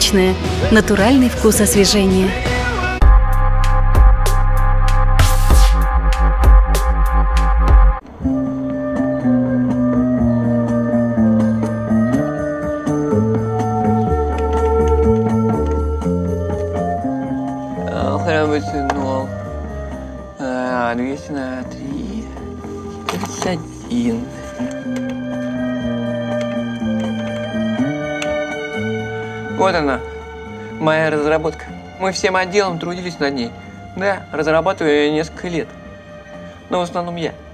молочная. Натуральный вкус освежения. Храбрый 200 на 3. 31. Вот она, моя разработка. Мы всем отделом трудились над ней. Да, разрабатываю ее несколько лет. Но в основном я.